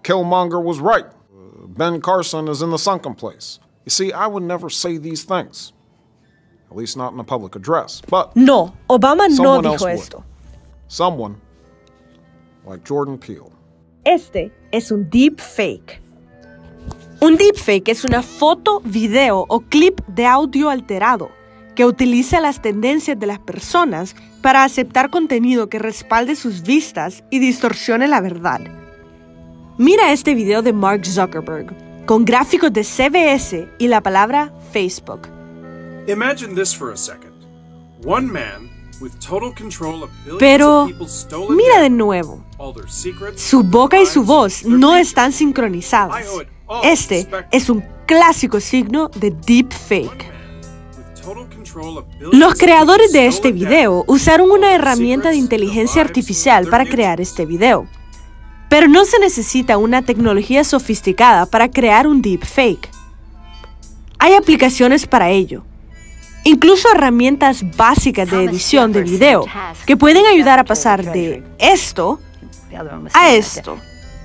Killmonger was right. Ben Carson is in the sunken place. You see, I would never say these things. At least not in a public address. But no, Obama no dijo esto. Someone like Jordan Peele. Este es un deepfake. Un deepfake es una foto, video o clip de audio alterado que utiliza las tendencias de las personas para aceptar contenido que respalde sus vistas y distorsione la verdad. Mira este video de Mark Zuckerberg, con gráficos de CBS y la palabra Facebook. Imagine this for a second. One man with total control of billions Pero of people's stolen mira data, de nuevo. all their secrets, Su boca y su crimes, voz their no future. están sincronizadas. I owe it all to Este respect es un clásico signo de deepfake. with total control of billions Los of creadores de people's este stolen video data, usaron all una their herramienta de secrets, inteligencia their lives, artificial their para futures. crear este video. Pero no se necesita una tecnología sofisticada para crear un deepfake. Hay aplicaciones para ello. Incluso herramientas básicas de edición de video que pueden ayudar a pasar de esto a esto.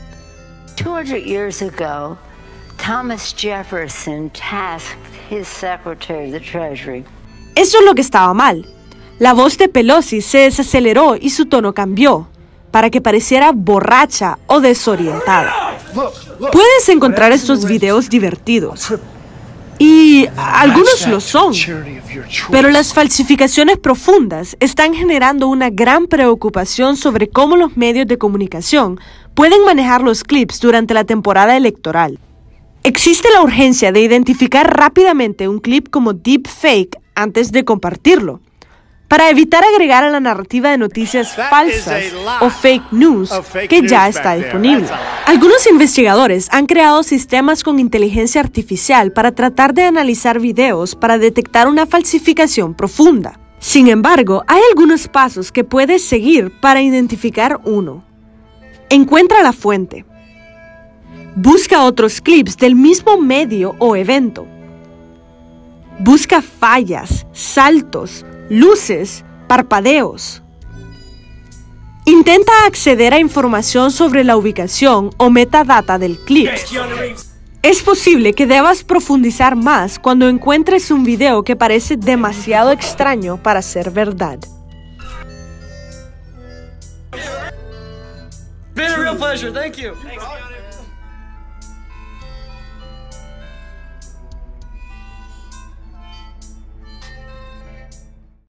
200 years ago, Thomas Jefferson tasked his Secretary of the Treasury. Eso es lo que estaba mal. La voz de Pelosi se desaceleró y su tono cambió para que pareciera borracha o desorientada. Puedes encontrar estos videos divertidos. Y algunos lo son. Pero las falsificaciones profundas están generando una gran preocupación sobre cómo los medios de comunicación pueden manejar los clips durante la temporada electoral. Existe la urgencia de identificar rápidamente un clip como deepfake antes de compartirlo, para evitar agregar a la narrativa de noticias falsas o fake news que ya está disponible. Algunos investigadores han creado sistemas con inteligencia artificial para tratar de analizar videos para detectar una falsificación profunda. Sin embargo, hay algunos pasos que puedes seguir para identificar uno. Encuentra la fuente. Busca otros clips del mismo medio o evento. Busca fallas, saltos, luces, parpadeos. Intenta acceder a información sobre la ubicación o metadata del clip. Es posible que debas profundizar más cuando encuentres un video que parece demasiado extraño para ser verdad. Been a real pleasure, thank you.